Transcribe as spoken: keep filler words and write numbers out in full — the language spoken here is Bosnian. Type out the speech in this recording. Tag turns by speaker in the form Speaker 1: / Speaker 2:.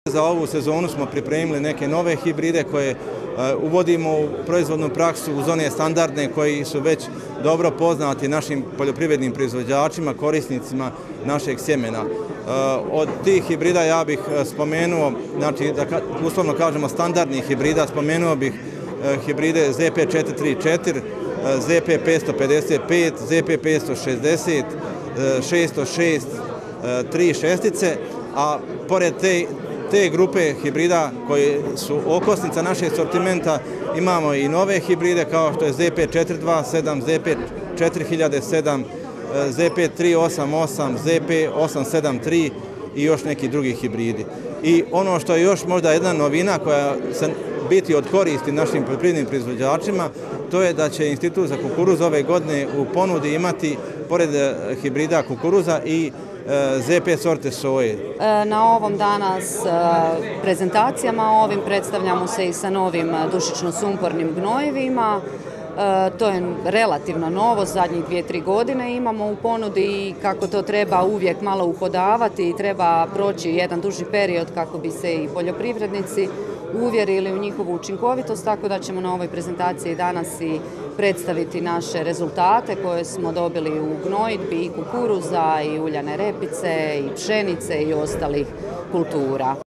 Speaker 1: Za ovu sezonu smo pripremili neke nove hibride koje uvodimo u proizvodnu praksu uz one standardne koji su već dobro poznati našim poljoprivrednim proizvođačima, korisnicima našeg sjemena. Od tih hibrida ja bih spomenuo, znači da uslovno kažemo standardnih hibrida, spomenuo bih hibride Z P četiri tri četiri, Z P petsto pedeset pet, Z P petsto šezdeset, šesto šest, tri šestice, a pored te Te grupe hibrida koje su okosnica našeg sortimenta imamo i nove hibride kao što je Z P četiri dva sedam, Z P četiri hiljade sedam, Z P tri osam osam, Z P osam sedam tri i još neki drugi hibridi. I ono što je još možda jedna novina koja se biti od koristi našim poljoprivrednim proizvođačima, to je da će Institut za kukuruz ove godine u ponudi imati, pored hibrida kukuruza, i Z P sorte soje.
Speaker 2: Na ovom danas prezentacijama ovim predstavljamo se i sa novim dušično-sumpornim gnojivima. To je relativno novo, zadnjih dvije, tri godine imamo u ponudi i kako to treba uvijek malo uhodavati i treba proći jedan duži period kako bi se i poljoprivrednici uvjerili u njihovu učinkovitost, tako da ćemo na ovoj prezentaciji danas i predstaviti naše rezultate koje smo dobili u gnojidbi i kukuruza i uljane repice i pšenice i ostalih kultura.